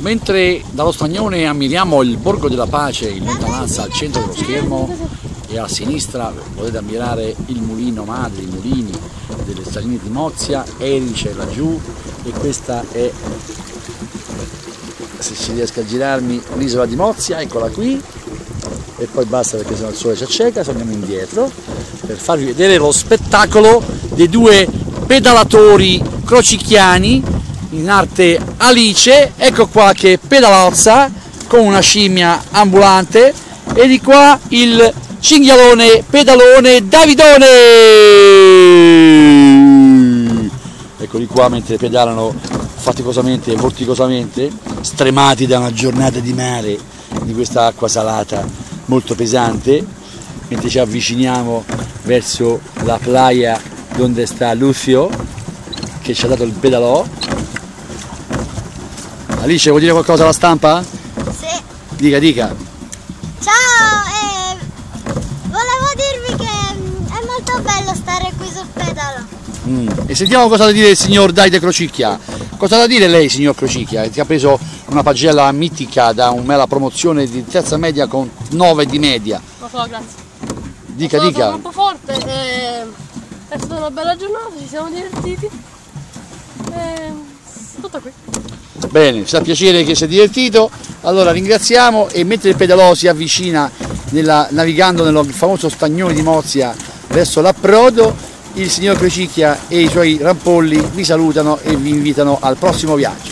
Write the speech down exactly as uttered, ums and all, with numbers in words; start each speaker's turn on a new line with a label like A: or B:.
A: Mentre dallo Stagnone ammiriamo il Borgo della Pace in lontananza al centro dello schermo e a sinistra potete ammirare il mulino madre, i mulini delle Staline di Mozia, Erice laggiù, e questa è, se ci riesco a girarmi, l'isola di Mozia, eccola qui, e poi basta perché sennò il sole ci acceca, torniamo indietro per farvi vedere lo spettacolo dei due pedalatori crocicchiani in arte Alice. Ecco qua che pedalozza con una scimmia ambulante, e di qua il cinghialone pedalone Davidone. Eccoli qua mentre pedalano faticosamente e vorticosamente, stremati da una giornata di mare, di questa acqua salata molto pesante, mentre ci avviciniamo verso la playa dove sta Lucio che ci ha dato il pedalò. Alice, vuoi dire qualcosa alla stampa?
B: Sì.
A: Dica, dica.
B: Ciao, eh, volevo dirvi che è molto bello stare qui sul pedalo.
A: Mm. E sentiamo cosa ha da dire il signor Davide Crocicchia. Cosa ha da dire lei, signor Crocicchia, che ha preso una pagella mitica da una promozione di terza media con nove di media?
C: Lo so, grazie.
A: Dica,
C: Sono
A: dica.
C: troppo forte, e è stata una bella giornata, ci siamo divertiti. E tutto qui.
A: Bene, ci fa piacere che si è divertito, allora ringraziamo, e mentre il pedalò si avvicina nella, navigando nel famoso Stagnone di Mozia verso l'approdo, il signor Crocicchia e i suoi rampolli vi salutano e vi invitano al prossimo viaggio.